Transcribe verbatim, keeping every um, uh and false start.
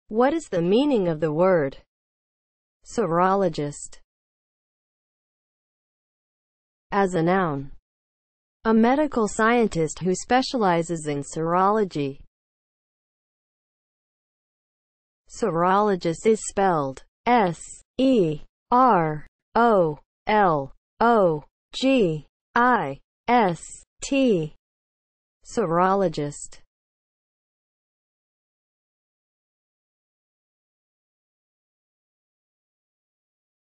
What is the meaning of the word serologist? As a noun, a medical scientist who specializes in serology. Serologist is spelled S E R O L O G I S T. Serologist.